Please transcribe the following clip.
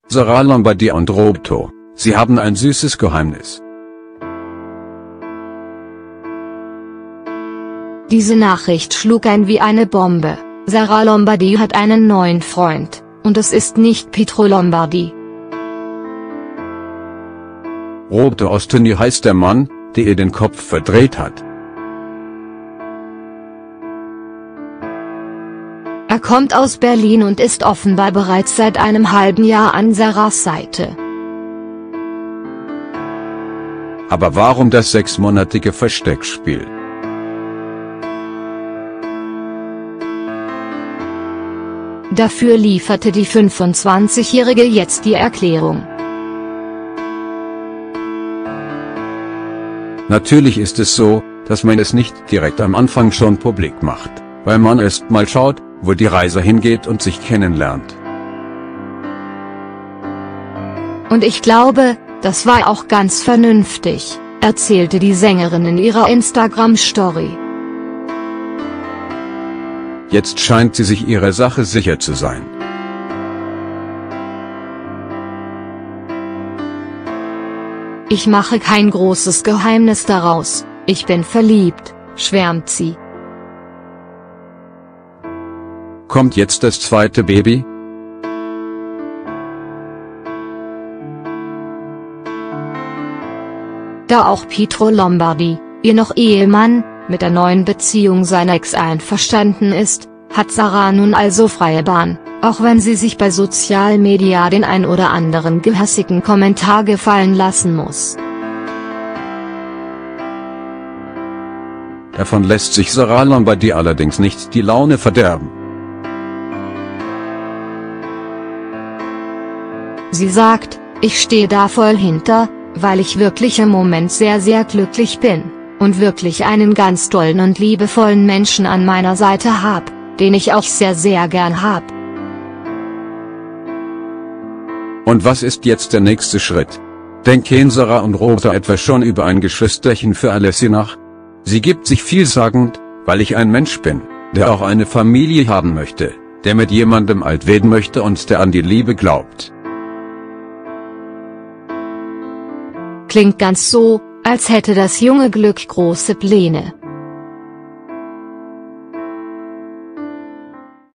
Sarah Lombardi und Roberto, sie haben ein süßes Geheimnis. Diese Nachricht schlug ein wie eine Bombe. Sarah Lombardi hat einen neuen Freund, und es ist nicht Pietro Lombardi. Roberto Ostini heißt der Mann, der ihr den Kopf verdreht hat. Er kommt aus Berlin und ist offenbar bereits seit einem halben Jahr an Sarahs Seite. Aber warum das 6-monatige Versteckspiel? Dafür lieferte die 25-Jährige jetzt die Erklärung. Natürlich ist es so, dass man es nicht direkt am Anfang schon publik macht, weil man erst mal schaut, wo die Reise hingeht und sich kennenlernt. Und ich glaube, das war auch ganz vernünftig, erzählte die Sängerin in ihrer Instagram-Story. Jetzt scheint sie sich ihrer Sache sicher zu sein. Ich mache kein großes Geheimnis daraus, ich bin verliebt, schwärmt sie. Kommt jetzt das zweite Baby? Da auch Pietro Lombardi, ihr noch Ehemann, mit der neuen Beziehung seiner Ex einverstanden ist, hat Sarah nun also freie Bahn, auch wenn sie sich bei Social Media den ein oder anderen gehässigen Kommentar gefallen lassen muss. Davon lässt sich Sarah Lombardi allerdings nicht die Laune verderben. Sie sagt, ich stehe da voll hinter, weil ich wirklich im Moment sehr sehr glücklich bin, und wirklich einen ganz tollen und liebevollen Menschen an meiner Seite hab, den ich auch sehr sehr gern hab. Und was ist jetzt der nächste Schritt? Denken Sarah und Roberto etwa schon über ein Geschwisterchen für Alessia nach? Sie gibt sich vielsagend, weil ich ein Mensch bin, der auch eine Familie haben möchte, der mit jemandem alt werden möchte und der an die Liebe glaubt. Klingt ganz so, als hätte das junge Glück große Pläne.